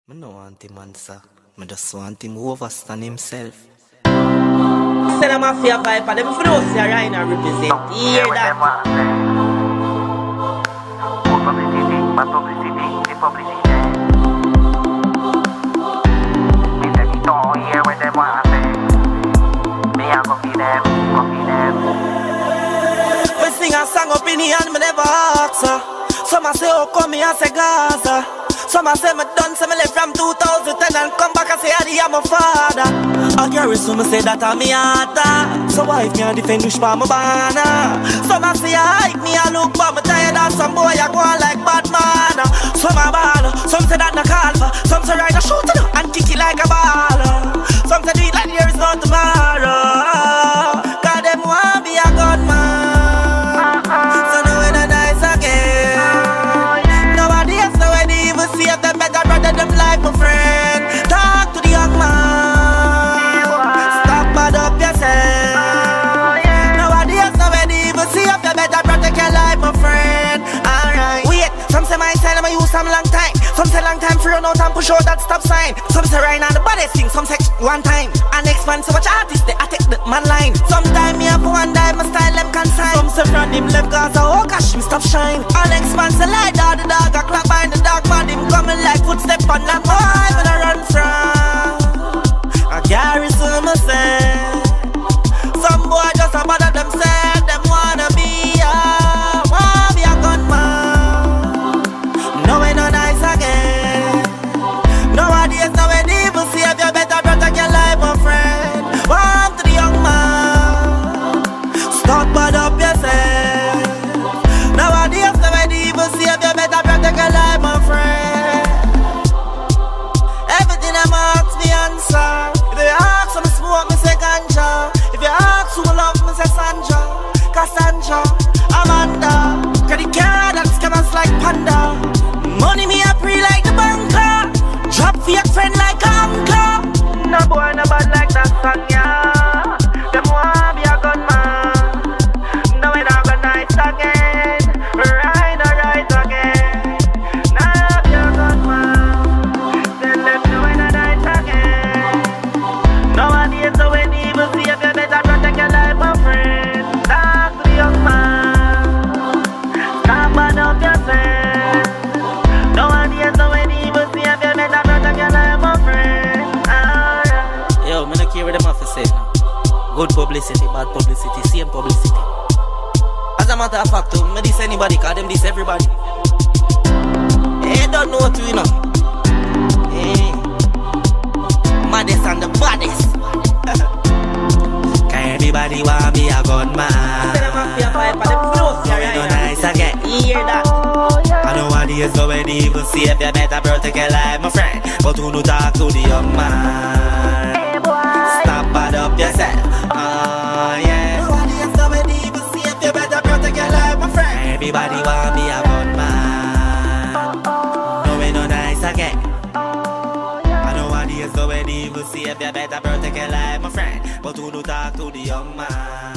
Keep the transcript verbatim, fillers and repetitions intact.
I no want him answer. I just want him overstand himself. Send a mafia vibe, but them for those who are right now represent. Hear that? More publicity, bad publicity, the publicity. Me say me don't hear what them want to say. Me a go feed them, go feed them. Me sing a song opinion, me never ask her. Some a say, oh come here, say Gaza. Some a say me done, say me left from two thousand ten and come back and say I am my father. I carry some say that I'm me heart. So why if me a defend wish for my banner? Some a say I hype me a look but me tired of some boy a go on like Batman. Some a ball, some say that na call for. Some say ride a shooter and kick it like a ball. Some say do it like there is no tomorrow. Cause them want be a gunman. So now we not nice again. Nowadays now when they even see if them better brother them life my friend. Talk to the young man. Stop bad up yourself. Nowadays now when they even see if you better protect your life my friend. Alright. Wait, some say my style I'ma use some long time. Some say long time for run out and push out that stop sign. Some say right now the baddest thing. Some say one time. And next man so much artists they attack the man line. Sometime me have one die my style them consign. Some say from him left Gaza oh gosh him stop shine. And next man say like that the dog a clap behind the dog man him coming like footstep on that boy when I run from. I carry some myself. Some boy just a bother themselves. Them wanna be a wanna be a gunman. No way no nice again. Nowadays now when evil see if you better protect your life my friend. Warm to the young man. Stop bad up yourself. Nowadays now when evil see if you better protect your life my friend. Everything them ask me answer. If you ask me smoke me say ganja. If you ask who love me say Sandra, Cassandra, Amanda. Cause the car that scammers like panda. Money me a pre like the banker. Drop fake friend like a anchor. No boy no bad like that song yeah. Them want be a gunman. No we not gonna nice again. Right or right again. Now be a gunman. Tell them no we not nice again. Nowadays the way evil see if you better protect your life my friend. Talk to the young man. Stop bad up yourself. Nowadays the way evil see if you better protect your life my friend. Ah, yeah. Yo, me no care what them have to say now. Good publicity, bad publicity, same publicity. As a matter of fact, me diss anybody, cause them diss everybody. Hey, don't know what we know. Hey, maddest and the baddest. Cause everybody want be a gunman. You know nice again. Hear that? I know what it is so when evil see if you better protect your life, my friend. But who no talk to the young man? Hey boy. Stop bad up yourself. Oh yeah. Know what it is so when evil see if you better protect your life, my friend. Everybody want be a gunman. No we no nice again. I know what it is so when evil see if you better protect your life, my friend. But who no talk to the young man?